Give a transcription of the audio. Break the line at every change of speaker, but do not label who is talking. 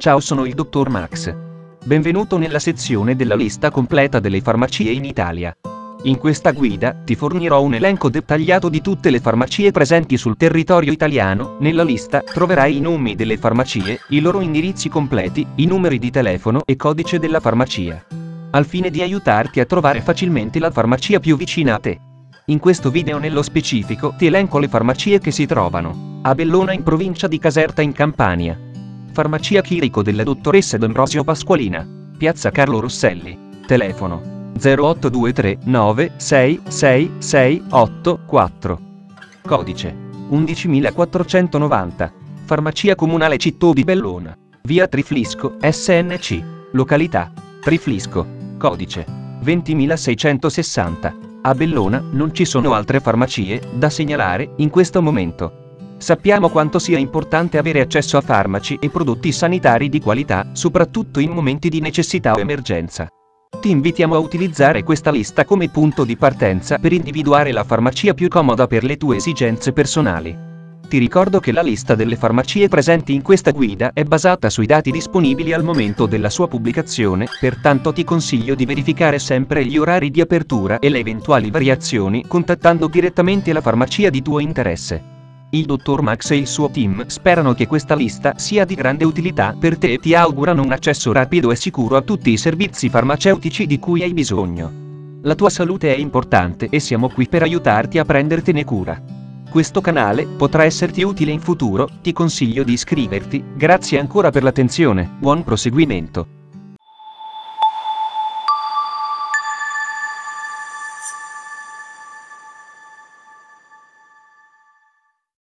Ciao, sono il dottor Max. Benvenuto nella sezione della lista completa delle farmacie in Italia. In questa guida ti fornirò un elenco dettagliato di tutte le farmacie presenti sul territorio italiano. Nella lista troverai i nomi delle farmacie, i loro indirizzi completi, i numeri di telefono e codice della farmacia, al fine di aiutarti a trovare facilmente la farmacia più vicina a te. In questo video nello specifico ti elenco le farmacie che si trovano a Bellona in provincia di Caserta in Campania. Farmacia Chirico della dottoressa D'Ambrosio Pasqualina, Piazza Carlo Rosselli, telefono 0823 9666684, codice 11490, Farmacia Comunale Cittò di Bellona, via Triflisco, SNC, località Triflisco, codice 20660. A Bellona non ci sono altre farmacie da segnalare in questo momento. Sappiamo quanto sia importante avere accesso a farmaci e prodotti sanitari di qualità, soprattutto in momenti di necessità o emergenza. Ti invitiamo a utilizzare questa lista come punto di partenza per individuare la farmacia più comoda per le tue esigenze personali. Ti ricordo che la lista delle farmacie presenti in questa guida è basata sui dati disponibili al momento della sua pubblicazione, pertanto ti consiglio di verificare sempre gli orari di apertura e le eventuali variazioni contattando direttamente la farmacia di tuo interesse. Il dottor Max e il suo team sperano che questa lista sia di grande utilità per te e ti augurano un accesso rapido e sicuro a tutti i servizi farmaceutici di cui hai bisogno. La tua salute è importante e siamo qui per aiutarti a prendertene cura. Questo canale potrà esserti utile in futuro, ti consiglio di iscriverti. Grazie ancora per l'attenzione, buon proseguimento.